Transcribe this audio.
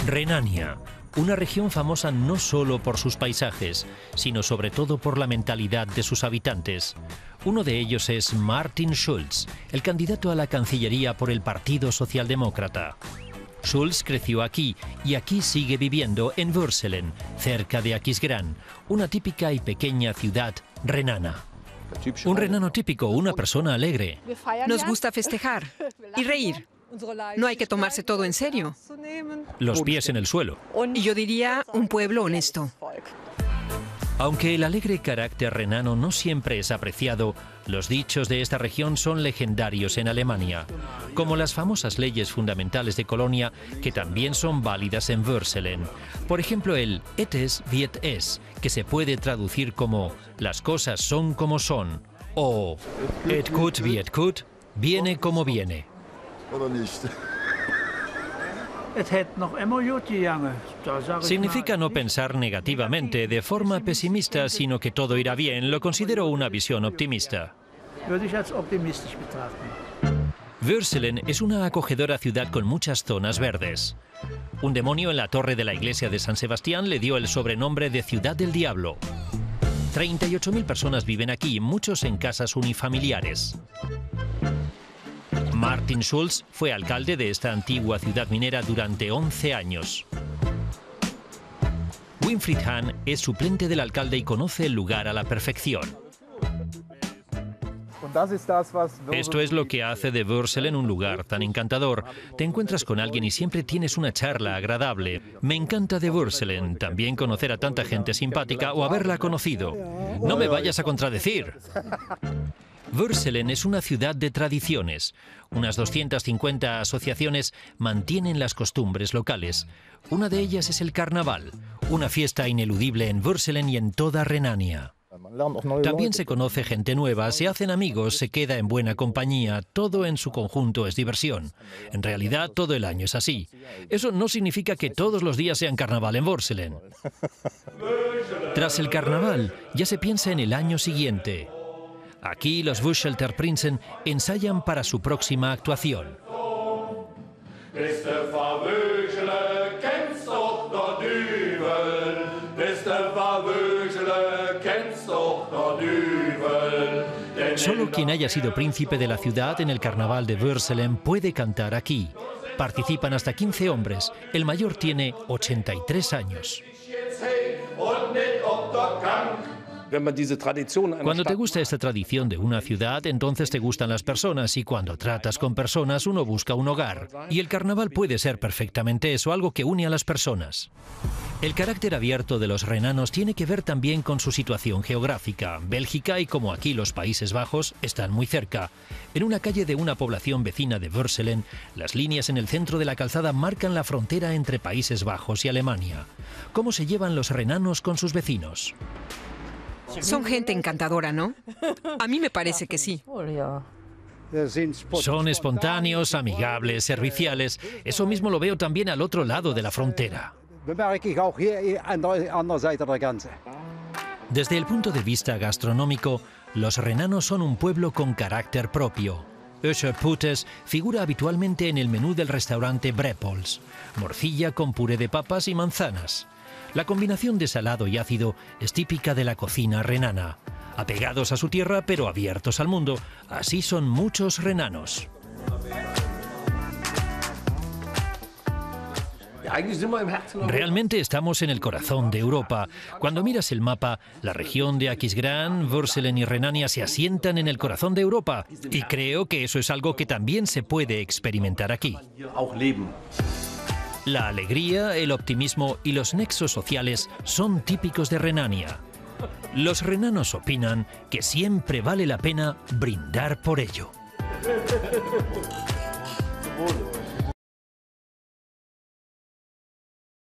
Renania, una región famosa no solo por sus paisajes, sino sobre todo por la mentalidad de sus habitantes. Uno de ellos es Martin Schulz, el candidato a la Cancillería por el Partido Socialdemócrata. Schulz creció aquí y aquí sigue viviendo en Würselen, cerca de Aquisgrán, una típica y pequeña ciudad renana. Un renano típico, una persona alegre. Nos gusta festejar y reír. No hay que tomarse todo en serio. Los pies en el suelo. Y yo diría un pueblo honesto. Aunque el alegre carácter renano no siempre es apreciado, los dichos de esta región son legendarios en Alemania, como las famosas leyes fundamentales de Colonia, que también son válidas en Würselen. Por ejemplo, el "Et es wie et es", que se puede traducir como "las cosas son como son", o "Et gut wie et gut", viene como viene. Significa no pensar negativamente, de forma pesimista, sino que todo irá bien. Lo considero una visión optimista. Würselen es una acogedora ciudad con muchas zonas verdes. Un demonio en la torre de la iglesia de San Sebastián le dio el sobrenombre de Ciudad del Diablo. 38.000 personas viven aquí, muchos en casas unifamiliares. Martin Schulz fue alcalde de esta antigua ciudad minera durante 11 años. Winfried Hahn es suplente del alcalde y conoce el lugar a la perfección. Esto es lo que hace de Würselen un lugar tan encantador. Te encuentras con alguien y siempre tienes una charla agradable. Me encanta de Würselen, también conocer a tanta gente simpática o haberla conocido. No me vayas a contradecir. Würselen es una ciudad de tradiciones. Unas 250 asociaciones mantienen las costumbres locales. Una de ellas es el carnaval, una fiesta ineludible en Würselen y en toda Renania. También se conoce gente nueva, se hacen amigos, se queda en buena compañía, todo en su conjunto es diversión. En realidad, todo el año es así. Eso no significa que todos los días sean carnaval en Würselen. Tras el carnaval, ya se piensa en el año siguiente. Aquí los Wuschelter Prinzen ensayan para su próxima actuación. Solo quien haya sido príncipe de la ciudad en el carnaval de Würselen puede cantar aquí. Participan hasta 15 hombres. El mayor tiene 83 años. Cuando te gusta esta tradición de una ciudad, entonces te gustan las personas, y cuando tratas con personas uno busca un hogar. Y el carnaval puede ser perfectamente eso, algo que une a las personas. El carácter abierto de los renanos tiene que ver también con su situación geográfica. Bélgica y como aquí los Países Bajos están muy cerca. En una calle de una población vecina de Würselen, las líneas en el centro de la calzada marcan la frontera entre Países Bajos y Alemania. ¿Cómo se llevan los renanos con sus vecinos? Son gente encantadora, ¿no? A mí me parece que sí. Son espontáneos, amigables, serviciales. Eso mismo lo veo también al otro lado de la frontera. Desde el punto de vista gastronómico, los renanos son un pueblo con carácter propio. Öscherputes figura habitualmente en el menú del restaurante Brepols, morcilla con puré de papas y manzanas. La combinación de salado y ácido es típica de la cocina renana. Apegados a su tierra pero abiertos al mundo, así son muchos renanos. Realmente estamos en el corazón de Europa. Cuando miras el mapa, la región de Aquisgrán, Würselen y Renania se asientan en el corazón de Europa. Y creo que eso es algo que también se puede experimentar aquí. La alegría, el optimismo y los nexos sociales son típicos de Renania. Los renanos opinan que siempre vale la pena brindar por ello.